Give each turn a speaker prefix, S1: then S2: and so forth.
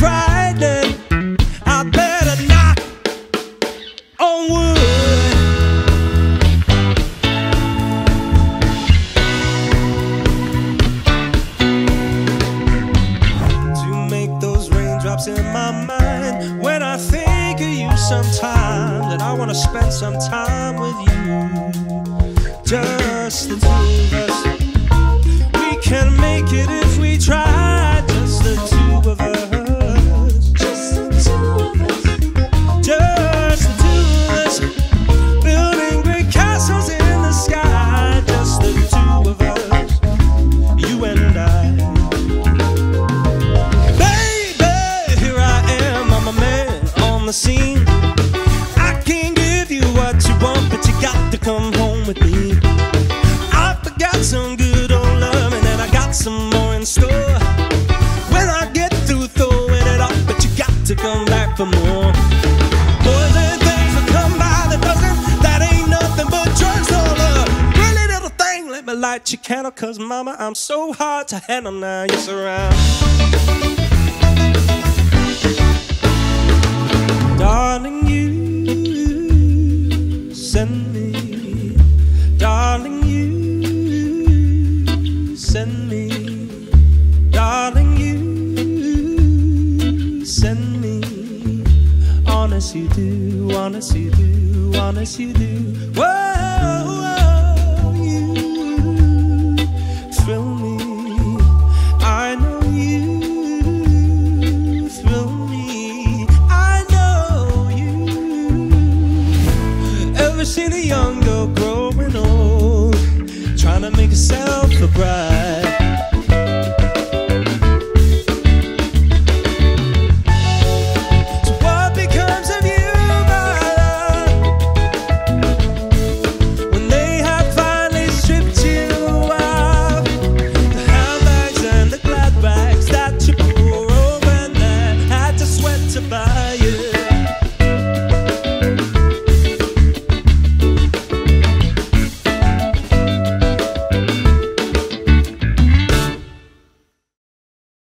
S1: frightening. I better knock on wood. To make those raindrops in my mind, when I think of you sometimes, and I wanna spend some time with you, just the two of us. We can make it if we try, just the two of us.
S2: Just the two of us.
S1: Just the two of us, building great castles in the sky. Just the two of us, you and I. Baby, here I am, I'm a man on the scene. I can't give you what you want, but you got to come home with me. I forgot some good old loving, and I got some more in store. When I get through throwing it up, but you got to come back for more. More than things that come by that doesn't, that ain't nothing but drugs or love. Really little thing, let me light your candle, cause mama, I'm so hard to handle now you're surrounded. Darling, you send me. Darling, you send me. Darling, you send me. Honest you do, honest you do, honest you do. Whoa, whoa, you thrill me. I know you thrill me. I know you. Ever seen a young